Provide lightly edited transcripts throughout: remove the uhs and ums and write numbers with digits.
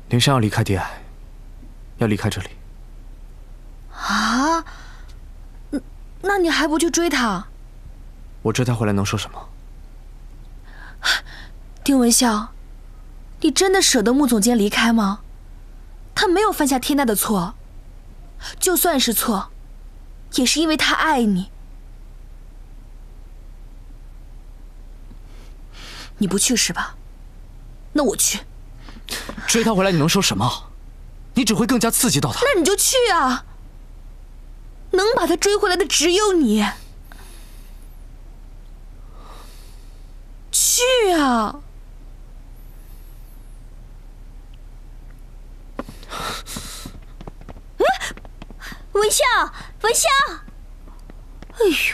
林珊要离开 DI， 要离开这里。 啊？那你还不去追他？ 我追他回来能说什么？ 丁文笑，你真的舍得穆总监离开吗？他没有犯下天大的错，就算是错，也是因为他爱你。你不去是吧？那我去。 追他回来你能说什么？你只会更加刺激到他。 那你就去啊！能把他追回来的只有你。去啊！ 文笑，文笑！ 哎呦，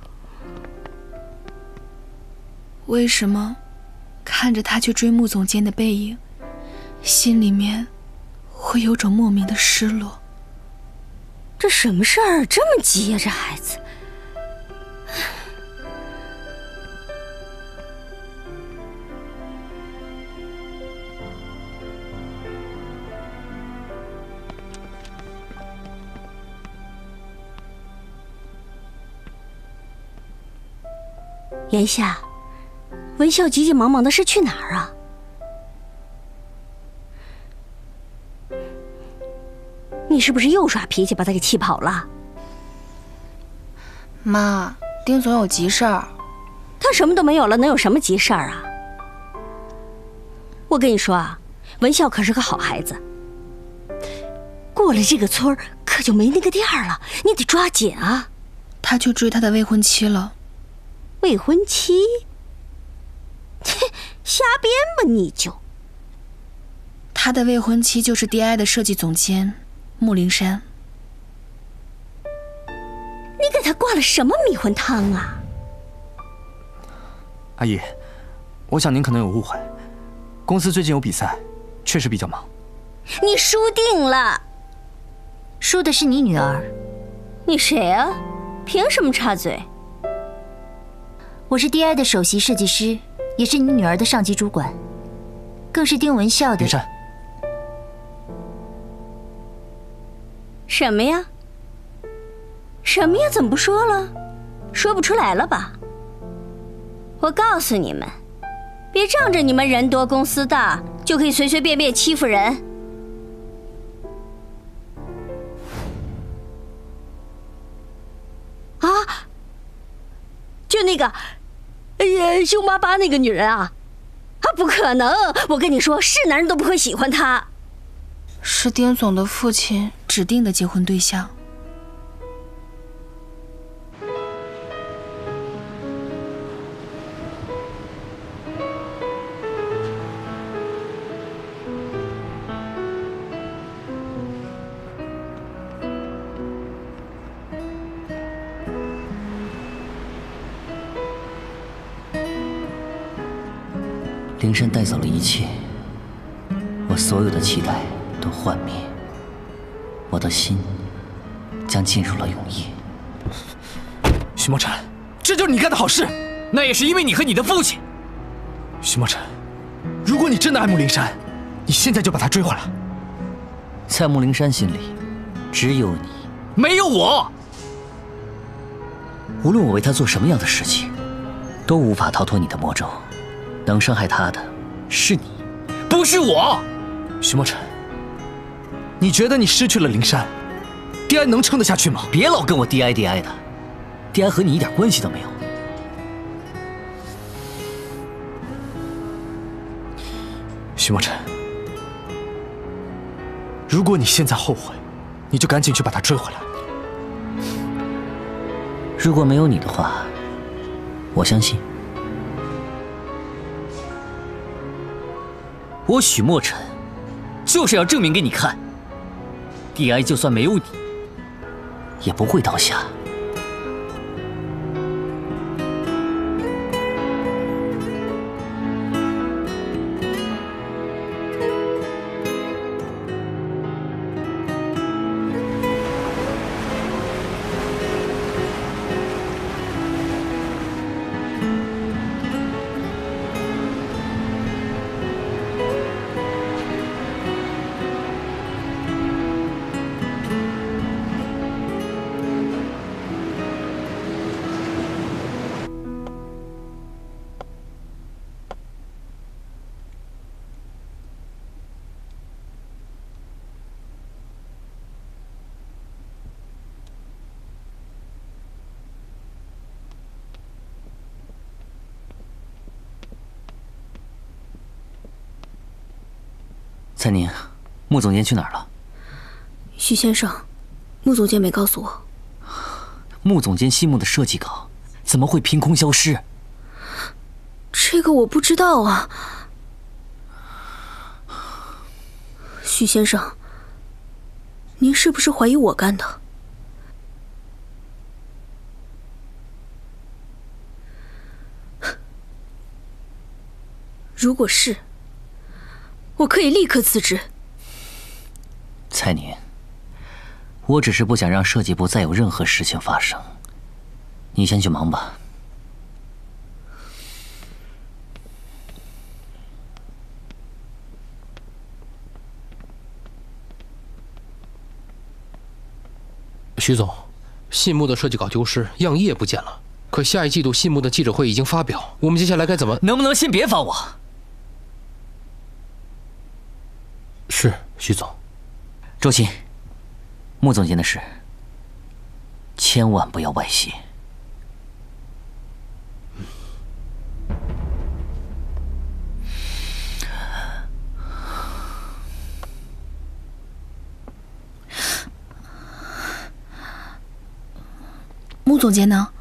为什么看着他去追穆总监的背影，心里面会有种莫名的失落？ 这什么事儿这么急呀？这孩子。言夏，文笑急急忙忙的是去哪儿啊？你是不是又耍脾气把他给气跑了？ 妈，丁总有急事儿。 他什么都没有了，能有什么急事儿啊？我跟你说啊，文笑可是个好孩子，过了这个村儿可就没那个店了，你得抓紧啊！ 他去追他的未婚妻了。 未婚妻？瞎编吧你就！ 他的未婚妻就是 DI 的设计总监穆灵山。 你给他灌了什么迷魂汤啊？ 阿姨，我想您可能有误会，公司最近有比赛，确实比较忙。 你输定了， 输的是你女儿。 你谁啊？凭什么插嘴？ 我是 DI 的首席设计师，也是你女儿的上级主管，更是丁文笑的。 林珊， 什么呀？什么呀？怎么不说了？说不出来了吧？我告诉你们，别仗着你们人多公司大就可以随随便便欺负人。啊！就那个，凶巴巴那个女人啊，不可能！我跟你说，是男人都不会喜欢她。 是丁总的父亲指定的结婚对象。 灵山带走了一切，我所有的期待都幻灭，我的心将进入了永夜。 徐墨尘，这就是你干的好事，那也是因为你和你的父亲。徐墨尘，如果你真的爱慕灵山，你现在就把他追回来。 在慕灵山心里，只有你， 没有我。 无论我为他做什么样的事情，都无法逃脱你的魔咒。能伤害他的是你， 不是我。徐墨尘，你觉得你失去了灵山，DI能撑得下去吗？ 别老跟我 DI 的，DI和你一点关系都没有。 徐墨尘，如果你现在后悔，你就赶紧去把他追回来。 如果没有你的话，我相信。我许墨尘，就是要证明给你看 ，DI 就算没有你，也不会倒下。 蔡宁，穆总监去哪儿了？ 许先生，穆总监没告诉我。 穆总监心目的设计稿怎么会凭空消失？ 这个我不知道啊。许先生，您是不是怀疑我干的？如果是，我可以立刻辞职。 蔡宁，我只是不想让设计部再有任何事情发生。你先去忙吧。 徐总，信木的设计稿丢失，样页不见了。可下一季度信木的记者会已经发表，我们接下来该怎么？ 能不能先别烦我？ 是，徐总。 周鑫，穆总监的事，千万不要外泄。 穆总监呢？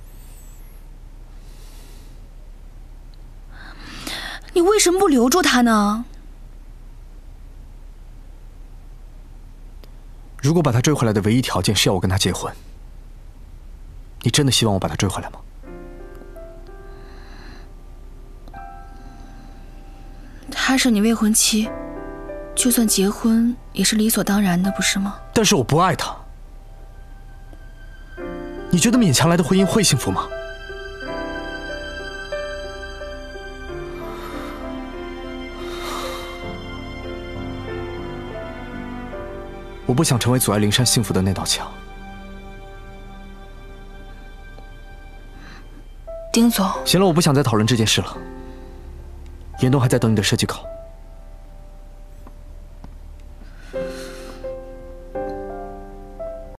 你为什么不留住他呢？ 如果把他追回来的唯一条件是要我跟他结婚，你真的希望我把他追回来吗？ 她是你未婚妻，就算结婚也是理所当然的，不是吗？ 但是我不爱他。你觉得勉强来的婚姻会幸福吗？我不想成为阻碍灵山幸福的那道墙。 丁总， 行了，我不想再讨论这件事了。严冬还在等你的设计稿。